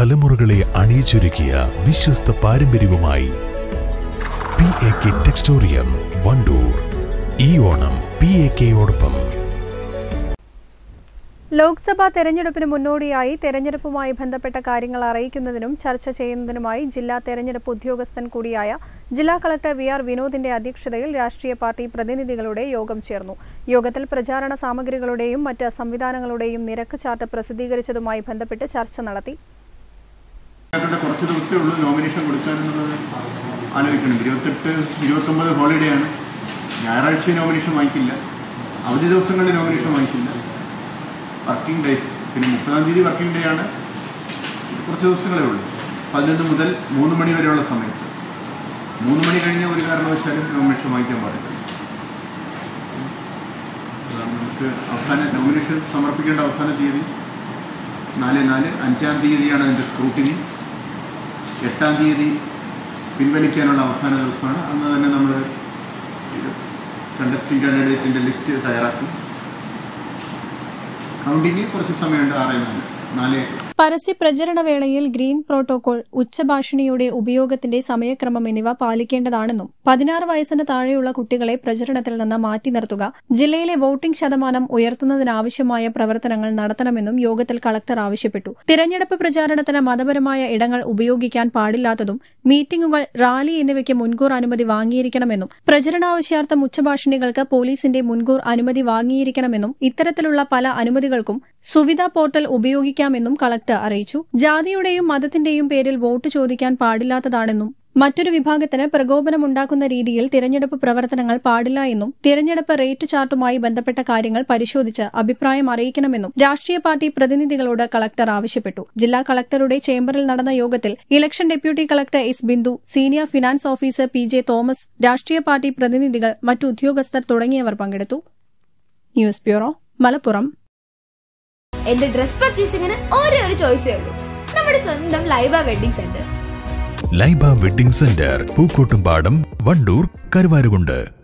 തലമുറകളെ അണിയിച്ചൊരുക്കിയ വിശ്വസ്ത പാരമ്പര്യവുമായി PAK ടെക്സ്റ്റോറിയം വണ്ടൂർ. ഈ ഓണം PAKയോടൊപ്പം. ലോക്സഭാ തെരഞ്ഞെടുപ്പിന് മുന്നോടിയായി തെരഞ്ഞെടുപ്പുമായി ബന്ധപ്പെട്ട കാര്യങ്ങൾ അറിയിക്കുന്നതിനും ചർച്ച ചെയ്യുന്നതിനുമായി ജില്ലാ തെരഞ്ഞെടുപ്പ് ഉദ്യോഗസ്ഥൻ കൂടിയായ ജില്ലാ കളക്ടർ VR വിനോദിന്റെ അധ്യക്ഷതയിൽ രാഷ്ട്രീയ പാർട്ടി പ്രതിനിധികളുടെ യോഗം ചേർന്നു. യോഗത്തിൽ പ്രചാരണ സാമഗ്രികളുടെയും മറ്റ് സംവിധാനങ്ങളുടെയും നിരക്ക് ചാർട്ട് പ്രസിദ്ധീകരിച്ചതുമായി ബന്ധപ്പെട്ട് ചർച്ച നടത്തി. കുറച്ച് ദിവസമേ ഉള്ളൂ നോമിനേഷൻ കൊടുക്കാനെന്നുള്ളത് ആലോചിക്കണം. 28-29 ഹോളിഡേ ആണ്. ഞായറാഴ്ച നോമിനേഷൻ വായിക്കില്ല, അവധി ദിവസങ്ങളിൽ നോമിനേഷൻ വായിക്കില്ല. വർക്കിംഗ് ഡേയ്സ്, പിന്നെ 30-ാം തീയതി വർക്കിംഗ് ഡേ ആണ്. കുറച്ച് ദിവസങ്ങളേ ഉള്ളൂ. 11 മുതൽ 3 മണി വരെയുള്ള സമയത്ത് 3 മണി കഴിഞ്ഞ ഒരു കാരണവശാലും നോമിനേഷൻ വായിക്കാൻ പാടില്ല. നമുക്ക് അവസാന നോമിനേഷൻ സമർപ്പിക്കേണ്ട അവസാന തീയതി 4/4. 5-ാം തീയതിയാണ് അതിൻ്റെ സ്ക്രൂട്ടിനി. 8-ാം തീയതി പിൻവലിക്കാനുള്ള അവസാന ദിവസമാണ്. അന്ന് തന്നെ നമ്മൾ കണ്ടസ്റ്റിംഗ് കാൻഡിഡേറ്റിൻ്റെ ലിസ്റ്റ് തയ്യാറാക്കി. കൗണ്ടിങ് കുറച്ച് സമയമുണ്ട്. 6-4. പരസ്യ പ്രചരണ വേളയിൽ ഗ്രീൻ പ്രോട്ടോകോൾ, ഉച്ചഭാഷിണിയുടെ ഉപയോഗത്തിന്റെ സമയക്രമം എന്നിവ പാലിക്കേണ്ടതാണെന്നും 16 വയസ്സിന് താഴെയുള്ള കുട്ടികളെ പ്രചരണത്തിൽ നിന്ന് മാറ്റി നിർത്തുക, ജില്ലയിലെ വോട്ടിംഗ് ശതമാനം ഉയർത്തുന്നതിനാവശ്യമായ പ്രവർത്തനങ്ങൾ നടത്തണമെന്നും യോഗത്തിൽ കളക്ടർ ആവശ്യപ്പെട്ടു. തിരഞ്ഞെടുപ്പ് പ്രചാരണത്തിന് മതപരമായ ഇടങ്ങൾ ഉപയോഗിക്കാൻ പാടില്ലാത്തതും മീറ്റിംഗുകൾ, റാലി എന്നിവയ്ക്ക് മുൻകൂർ അനുമതി വാങ്ങിയിരിക്കണമെന്നും പ്രചരണാവശ്യാർത്ഥം ഉച്ചഭാഷിണികൾക്ക് പോലീസിന്റെ മുൻകൂർ അനുമതി വാങ്ങിയിരിക്കണമെന്നും ഇത്തരത്തിലുള്ള പല അനുമതികൾക്കും സുവിധ പോർട്ടൽ ഉപയോഗിക്കാമെന്നും കളക്ടർ അറിയിച്ചു. ജാതിയുടെയും മതത്തിന്റെയും പേരിൽ വോട്ട് ചോദിക്കാൻ പാടില്ലാത്തതാണെന്നും മറ്റൊരു വിഭാഗത്തിന് പ്രകോപനമുണ്ടാക്കുന്ന രീതിയിൽ തിരഞ്ഞെടുപ്പ് പ്രവർത്തനങ്ങൾ പാടില്ല എന്നും തിരഞ്ഞെടുപ്പ് റേറ്റ് ചാർട്ടുമായി ബന്ധപ്പെട്ട കാര്യങ്ങൾ പരിശോധിച്ച് അഭിപ്രായം അറിയിക്കണമെന്നും രാഷ്ട്രീയ പാർട്ടി പ്രതിനിധികളോട് കളക്ടർ ആവശ്യപ്പെട്ടു. ജില്ലാ കളക്ടറുടെ ചേംബറിൽ നടന്ന യോഗത്തിൽ election deputy collector S. Bindu, senior finance officer PJ Thomas, രാഷ്ട്രീയ പാർട്ടി പ്രതിനിധികൾ, മറ്റു ഉദ്യോഗസ്ഥർ തുടങ്ങിയവർ പങ്കെടുത്തു. News bureau, Malappuram. എന്റെ ഡ്രസ് പർച്ചേസിംഗിന് ഒരേ ഒരു ചോയ്സേ ഉള്ളൂ, നമ്മുടെ സ്വന്തം Laiba wedding centre. Laiba wedding centre, Pookkottumpadam, Wandoor, Karuvarakundu.